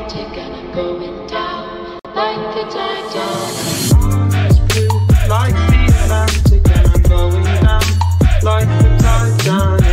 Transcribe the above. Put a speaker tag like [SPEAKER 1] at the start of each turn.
[SPEAKER 1] Atlantic and I'm going down like a Titan.
[SPEAKER 2] It's blue like the Atlantic and I'm going down like the Titan.